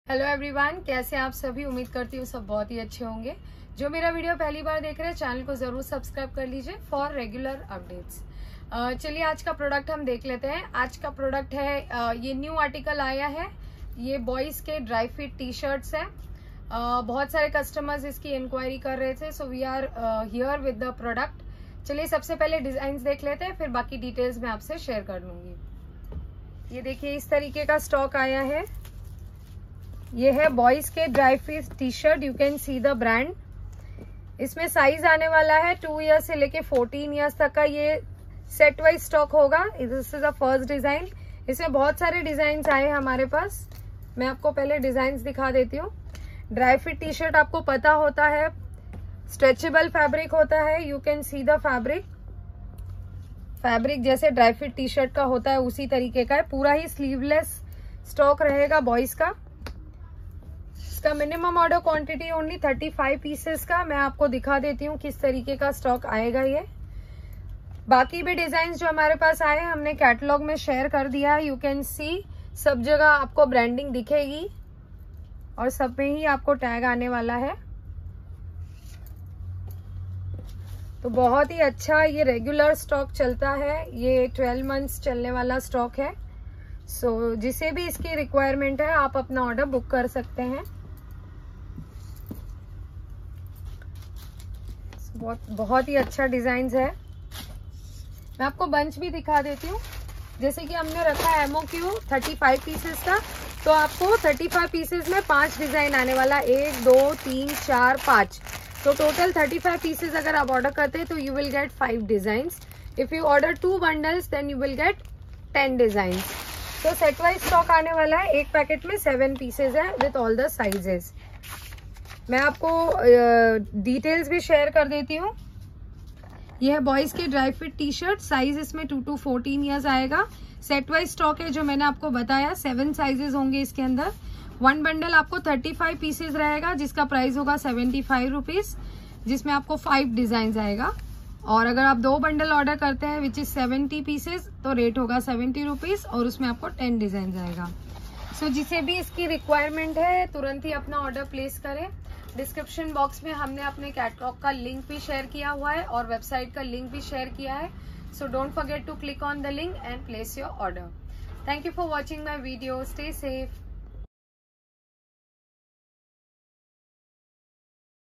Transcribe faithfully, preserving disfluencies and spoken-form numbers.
Hello everyone, कैसे आप सभी। उम्मीद करती हूँ सब बहुत ही अच्छे होंगे। जो मेरा वीडियो पहली बार देख रहे हैं चैनल को जरूर सब्सक्राइब कर लीजिए फॉर रेगुलर अपडेट्स। चलिए आज का प्रोडक्ट हम देख लेते हैं। आज का प्रोडक्ट है uh, ये न्यू आर्टिकल आया है। ये बॉयज के ड्राई फिट टी शर्ट्स है। uh, बहुत सारे कस्टमर्स इसकी इंक्वायरी कर रहे थे, so we are here with the product. चलिए सबसे पहले डिजाइन देख लेते हैं, फिर बाकी डिटेल्स मैं आपसे शेयर कर लूंगी। ये देखिए इस तरीके का स्टॉक आया है। ये है बॉयज के dry fit T shirt, you can see the brand. इसमें साइज आने वाला है टू ईयर्स से लेके फोर्टीन ईयर्स तक का। ये सेट वाइज स्टॉक होगा। This is the first design. इसमें बहुत सारे डिजाइन आए हमारे पास। मैं आपको पहले डिजाइन दिखा देती हूँ। ड्राई फिट टी शर्ट आपको पता होता है स्ट्रेचेबल फैब्रिक होता है। You can see the fabric. Fabric जैसे ड्राई फिट टी शर्ट का होता है उसी तरीके का है। पूरा ही स्लीवलेस स्टॉक रहेगा बॉयज का। इसका minimum order quantity only thirty five pieces का। मैं आपको दिखा देती हूँ किस तरीके का स्टॉक आएगा। ये बाकी भी डिजाइन जो हमारे पास आए हमने कैटलॉग में शेयर कर दिया है। यू कैन सी सब जगह आपको ब्रांडिंग दिखेगी और सब में ही आपको टैग आने वाला है। तो बहुत ही अच्छा ये रेगुलर स्टॉक चलता है। ये ट्वेल्व मंथ्स चलने वाला स्टॉक है। सो so, जिसे भी इसकी रिक्वायरमेंट है आप अपना ऑर्डर बुक कर सकते हैं। बहुत बहुत ही अच्छा डिजाइन है। मैं आपको बंच भी दिखा देती हूँ। जैसे कि हमने रखा है MO Q thirty five pieces का, तो आपको थर्टी फाइव पीसेस में पांच डिजाइन आने वाला। एक दो तीन चार पांच, तो टोटल थर्टी फाइव पीसेस अगर आप ऑर्डर करते हैं तो you will get five design. If you order two bundles then you will get ten design. तो सेट वाइज स्टॉक आने वाला है। एक पैकेट में सेवन पीसेस है विथ ऑल द साइजेस। मैं आपको डिटेल्स uh, भी शेयर कर देती हूँ। यह है बॉयज के dry fit T shirt. Size इसमें टू टू फोर्टीन ईयर्स आएगा। सेट वाइज स्टॉक है जो मैंने आपको बताया। सेवन साइजेस होंगे इसके अंदर। वन बंडल आपको थर्टी फाइव पीसेस रहेगा जिसका प्राइस होगा सेवेंटी फाइव रुपीज, जिसमें आपको फाइव डिजाइन आएगा। और अगर आप दो बंडल ऑर्डर करते हैं विच इज सेवेंटी पीसेस तो रेट होगा सेवेंटी रुपीज और उसमें आपको टेन डिजाइन आएगा। सो so, जिसे भी इसकी रिक्वायरमेंट है तुरंत ही अपना ऑर्डर प्लेस करें। डिस्क्रिप्शन बॉक्स में हमने अपने कैटलॉग का लिंक भी शेयर किया हुआ है और वेबसाइट का लिंक भी शेयर किया है। So don't forget to click on the link and place your order. Thank you for watching my video. Stay safe.